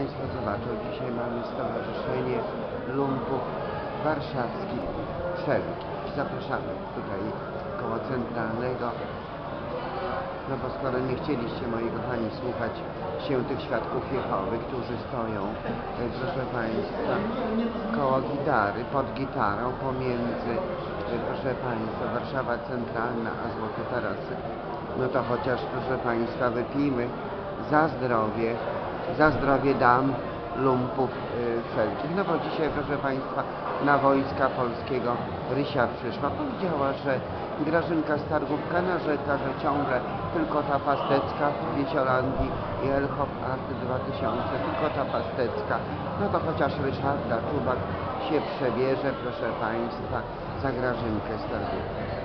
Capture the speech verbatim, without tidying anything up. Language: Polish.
Państwo zobaczą, dzisiaj mamy Stowarzyszenie Lumpów Warszawskich Wszelkich. Zapraszamy tutaj koło centralnego. No bo skoro nie chcieliście, moi kochani, słuchać się tych świadków Jehowy, którzy stoją, proszę Państwa, koło gitary, pod gitarą, pomiędzy, proszę Państwa, Warszawa Centralna a Złote Tarasy, no to chociaż, proszę Państwa, wypijmy za zdrowie, za zdrowie dam lumpów y, wszelkich. No bo dzisiaj, proszę Państwa, na Wojska Polskiego Rysia przyszła. Powiedziała, że Grażynka Stargówka narzeka, że ciągle tylko ta pastecka w Wieciolandii i Elchop Art dwa tysiące, tylko ta pastecka. No to chociaż Ryszarda Czubak się przebierze, proszę Państwa, za Grażynkę Stargówkę.